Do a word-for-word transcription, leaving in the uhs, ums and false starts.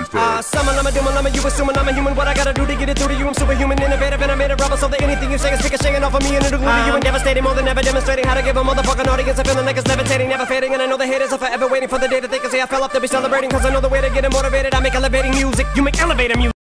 freestyle. Uh, summon, I'm a doom, I'm a you assuming I'm a human. What I gotta do to get it through to you? I'm superhuman, innovative, and I made a rubber so that anything you say is singing off of me and it'll glue to you and devastating, more than ever demonstrating how to give a motherfucking audience a feeling like it's levitating, never fading. And I know the haters are forever waiting for the day that they can say I fell off to be celebrating, cause I know the way to get them motivated. I make elevating music, you make elevator music.